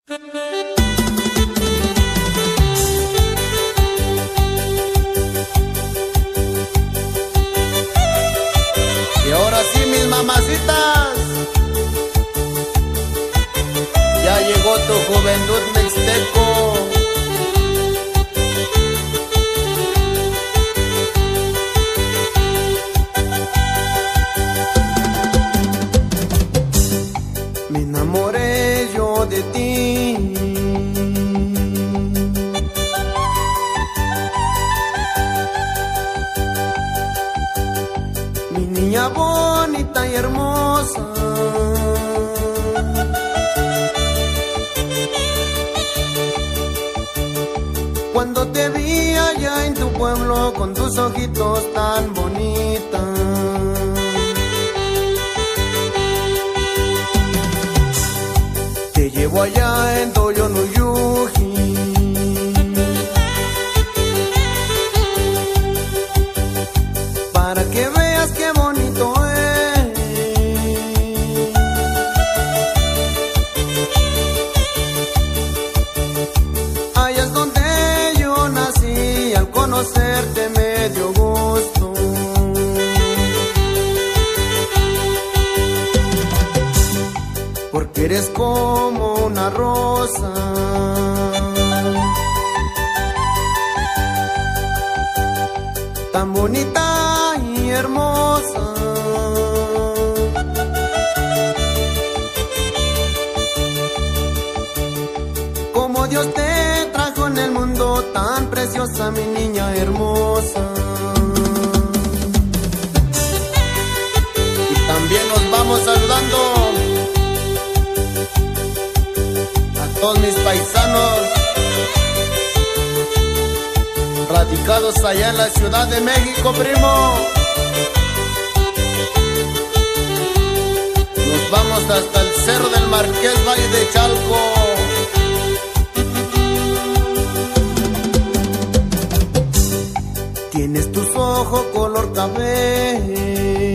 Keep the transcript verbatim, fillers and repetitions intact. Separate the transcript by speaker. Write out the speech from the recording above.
Speaker 1: Y ahora sí, mis mamacitas, ya llegó tu juventud mixteco. Me enamoré yo de ti, mi niña bonita y hermosa. Cuando te vi allá en tu pueblo con tus ojitos tan bonitas, te llevo allá en Toyonuyuji, para que veas qué bonito es. Allá es donde yo nací, al conocerte me dio gusto. Porque eres como una rosa, tan bonita y hermosa. Como Dios te trajo en el mundo, tan preciosa mi niña hermosa. Y también nos vamos saludando a todos mis paisanos radicados allá en la Ciudad de México, primo. Nos vamos hasta el Cerro del Marqués, Valle de Chalco. Tienes tus ojos color café,